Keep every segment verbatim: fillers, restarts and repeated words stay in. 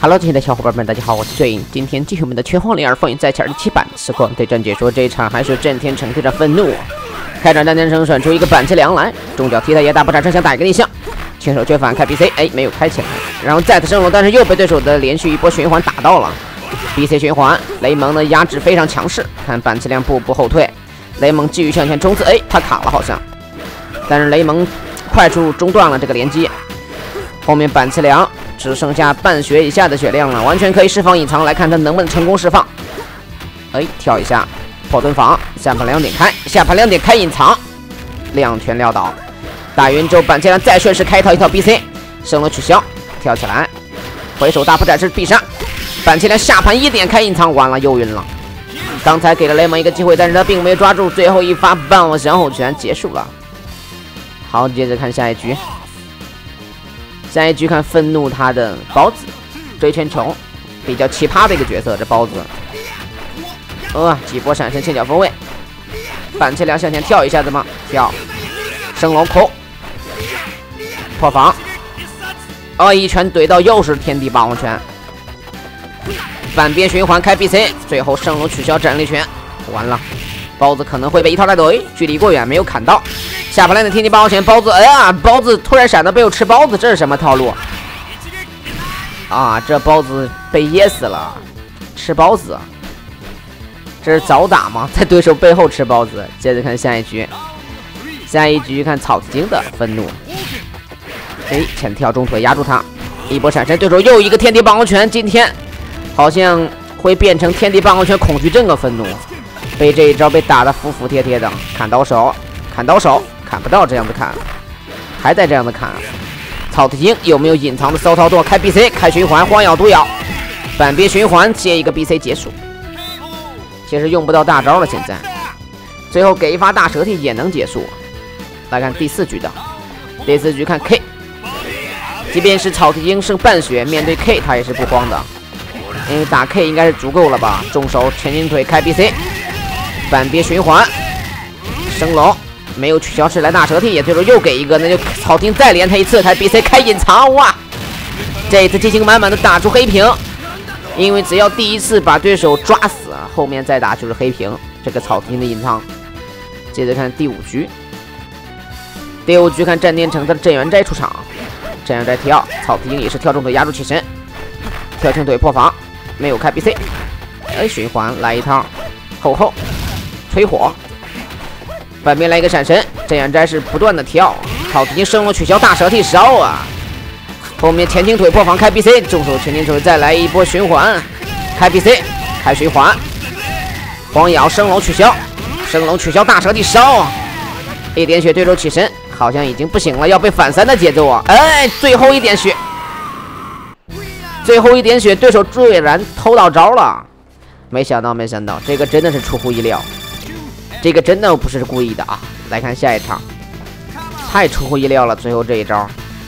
Hello， 亲爱的小伙伴们，大家好，我是醉影。今天继续我们的拳皇零二风云再起二十七版实况对战解说，这一场还是震天城对着愤怒。开场战天城选出一个板崎良来，中脚踢他也打不产生想打一个逆向，轻手绝反开 B C， 哎，没有开起来，然后再次升龙，但是又被对手的连续一波循环打到了。B C 循环，雷蒙的压制非常强势，看板崎良步步后退，雷蒙继续向前冲刺，哎，他卡了好像，但是雷蒙快速中断了这个连击，后面板崎良只剩下半血以下的血量了，完全可以释放隐藏，来看他能不能成功释放。哎，跳一下破盾防，下盘两点开，下盘两点开隐藏，两拳撂倒。打晕之后，板崎良再顺势开一套一套 B C， 升龙取消，跳起来，回手大破展示必杀。板崎良下盘一点开隐藏，完了又晕了。刚才给了雷蒙一个机会，但是他并没有抓住，最后一发半我小火拳结束了。好，接着看下一局。下一局看愤怒他的包子追拳虫，比较奇葩的一个角色，这包子。呃，几波闪身前脚风位，板崎良向前跳一下子吗？跳，升龙扣，破防。哦，一拳怼到又是天地霸王拳，反边循环开 B C， 最后升龙取消斩力拳，完了，包子可能会被一套带走，距离过远没有砍到。下盘来的天地霸王拳，包子，哎呀，包子突然闪到背后吃包子，这是什么套路啊？这包子被噎死了，吃包子，这是早打吗？在对手背后吃包子。接着看下一局，下一局看草子精的愤怒，哎，前跳中腿压住他，一波闪身，对手又一个天地霸王拳，今天好像会变成天地霸王拳恐惧症的愤怒，被这一招被打得服服帖帖的，砍刀手，砍刀手。砍不到这样的砍，还在这样的砍。草子精有没有隐藏的骚操作？开 B C， 开循环，荒咬毒咬，反边循环接一个 B C 结束。其实用不到大招了，现在最后给一发大蛇体也能结束。来看第四局的，第四局看 K， 即便是草子精剩半血，面对 K 他也是不慌的，因为打 K 应该是足够了吧？重手前进腿开 B C， 反边循环，升龙。没有取消是来大蛇体，也对手又给一个，那就草丁再连他一次开 B C 开隐藏，哇！这一次激情满满的打出黑屏，因为只要第一次把对手抓死，后面再打就是黑屏。这个草丁的隐藏。接着看第五局，第五局看战天城的镇元斋出场，镇元斋跳，草丁也是跳中腿压住起身，跳轻腿破防，没有开 B C， 哎，循环来一套后后吹火。反面来一个闪神，镇元斋是不断的跳，草子精升龙取消大蛇体烧啊！后面前倾腿破防开 B C， 重手前倾腿再来一波循环，开 B C， 开循环，荒咬升龙取消，升龙取消大蛇体烧，一点血对手起身，好像已经不行了，要被反三的节奏啊！哎，最后一点血，最后一点血，对手居然偷到招了，没想到，没想到，这个真的是出乎意料。这个真的不是故意的啊！来看下一场，太出乎意料了，最后这一招。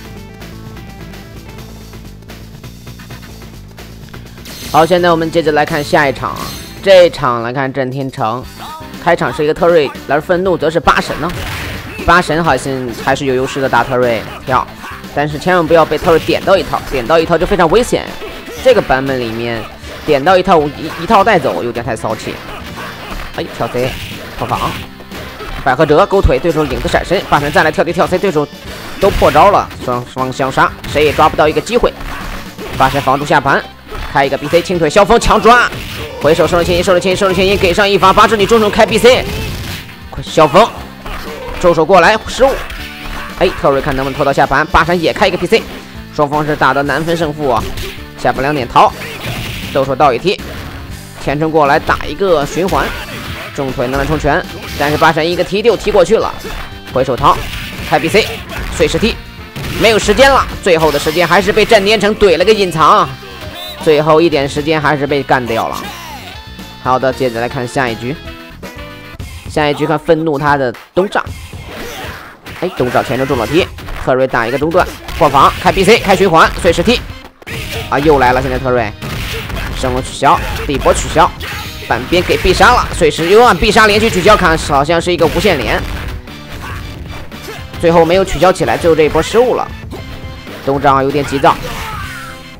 好，现在我们接着来看下一场，这一场来看震天城，开场是一个特瑞，而愤怒则是八神呢。八神好像还是有优势的，打特瑞跳，但是千万不要被特瑞点到一套，点到一套就非常危险。这个版本里面点到一套一一套带走，有点太骚气。哎，跳 C。破防，百合折勾腿，对手影子闪身，八神再来跳 D 跳 C， 对手都破招了，双双相杀，谁也抓不到一个机会。八神防住下盘，开一个 B C 轻腿萧峰强抓，回手收了前阴，收了前阴，收了前阴，给上一发，八只女中手开 B C， 萧峰周手过来失误，哎，特瑞看能不能拖到下盘，八神也开一个 B C， 双方是打的难分胜负啊。下盘两点逃，周手倒一踢，前冲过来打一个循环。重腿能量冲拳，但是八神一个踢就踢过去了，回手逃，开 B C， 碎石踢，没有时间了，最后的时间还是被战天城怼了个隐藏，最后一点时间还是被干掉了。好的，接着来看下一局，下一局看愤怒他的东丈，哎，东丈前中中了踢，特瑞打一个中断破防，开 B C， 开循环，碎石踢，啊，又来了，现在特瑞升龙取消，第一波取消。反边给必杀了，碎石又按必杀连续取消，看好像是一个无限连，最后没有取消起来，最后这一波失误了。东丈有点急躁，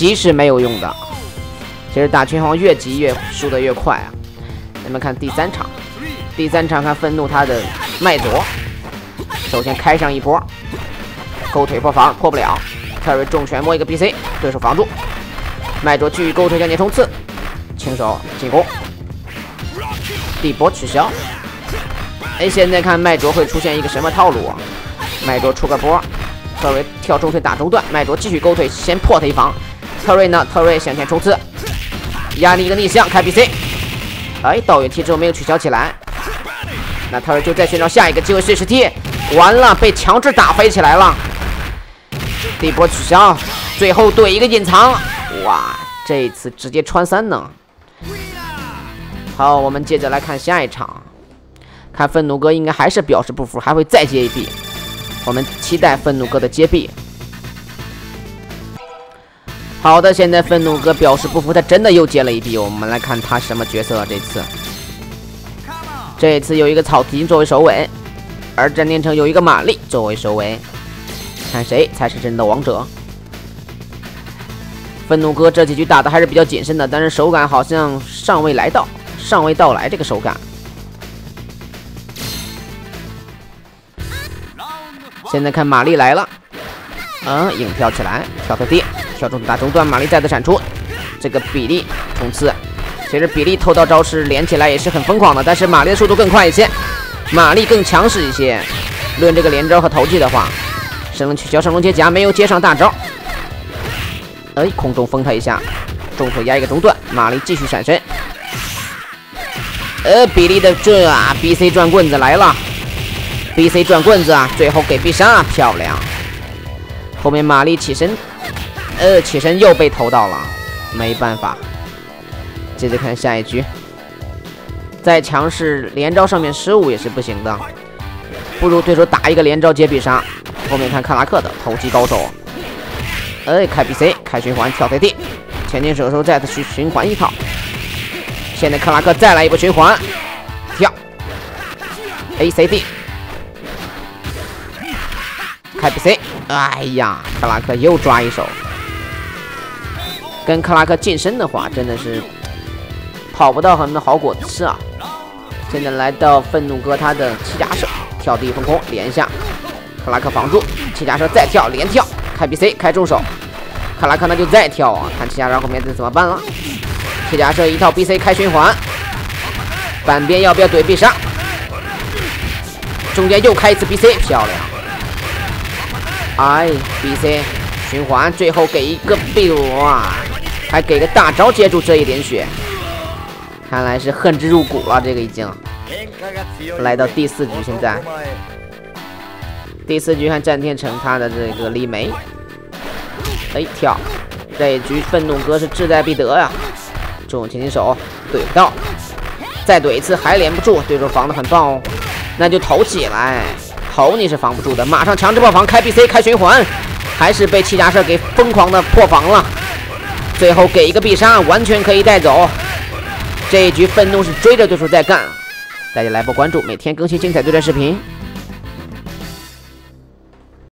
急是没有用的。其实打拳皇越急越输得越快啊。咱们看第三场，第三场看愤怒他的麦佐，首先开上一波，勾腿破防破不了，特瑞重拳摸一个 B C， 对手防住，麦佐继续勾腿向前冲刺，轻手进攻，地波取消。哎，现在看麦卓会出现一个什么套路啊？麦卓出个波，特瑞跳中腿打中段，麦卓继续勾腿先破他一防，特瑞呢？特瑞向前冲刺，压力一个逆向开 B C。哎，倒跃踢之后没有取消起来，那特瑞就再寻找下一个机会碎石踢，完了被强制打飞起来了，地波取消，最后怼一个隐藏，哇，这一次直接穿三呢。好，我们接着来看下一场，看愤怒哥应该还是表示不服，还会再接一臂，我们期待愤怒哥的接臂。好的，现在愤怒哥表示不服，他真的又接了一臂。我们来看他什么角色、啊、这次，这次有一个草皮作为首尾，而战天城有一个玛丽作为首尾，看谁才是真的王者。愤怒哥这几局打的还是比较谨慎的，但是手感好像尚未来到，尚未到来这个手感。现在看玛丽来了，嗯，硬跳起来，跳特地。跳中打中段，玛丽再次闪出这个比利冲刺。其实比利偷刀招式连起来也是很疯狂的，但是玛丽的速度更快一些，玛丽更强势一些。论这个连招和投技的话，神龙取消神龙接夹，没有接上大招。哎，空中封他一下，中腿压一个中段，玛丽继续闪身。呃，比利的这啊 B C 转棍子来了 ，B C 转棍子啊，最后给必杀，漂亮。后面玛丽起身。呃，起身又被投到了，没办法。接着看下一局，再强势连招上面失误也是不行的，不如对手打一个连招接必杀。后面看克拉克的投击高手，哎，开 B C 开循环跳飞地，前进手手再次去循环一套。现在克拉克再来一波循环跳 A C D 开 B C， 哎呀，克拉克又抓一手。跟克拉克近身的话，真的是跑不到很多好果子吃啊！现在来到愤怒哥他的七甲射，跳地封空连一下，克拉克防住，七甲射再跳连跳，开 B C 开重手，克拉克那就再跳啊！看七甲射后面怎么办了？七甲射一套 B C 开循环，反边要不要怼必杀？中间又开一次 B C， 漂亮！哎 ，B C 循环，最后给一个 B 哇！还给个大招接住这一点血，看来是恨之入骨了。这个已经来到第四局，现在第四局看战天城他的这个李梅，哎跳，这一局愤怒哥是志在必得呀！重前进手怼不到，再怼一次还连不住，对手防的很棒哦，那就投起来，投你是防不住的，马上强制爆防开 B C 开循环，还是被七甲射给疯狂的破防了。最后给一个必杀，完全可以带走。这一局愤怒是追着对手在干，大家来波关注，每天更新精彩对战视频。